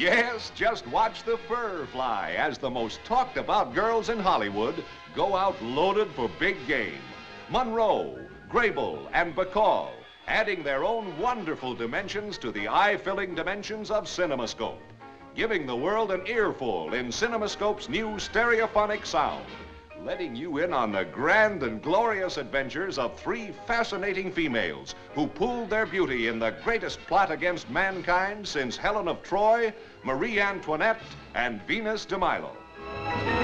Yes, just watch the fur fly as the most talked about girls in Hollywood go out loaded for big game. Monroe, Grable, and Bacall, adding their own wonderful dimensions to the eye-filling dimensions of CinemaScope, giving the world an earful in CinemaScope's new stereophonic sound, letting you in on the grand and glorious adventures of three fascinating females who pooled their beauty in the greatest plot against mankind since Helen of Troy, Marie Antoinette, and Venus de Milo.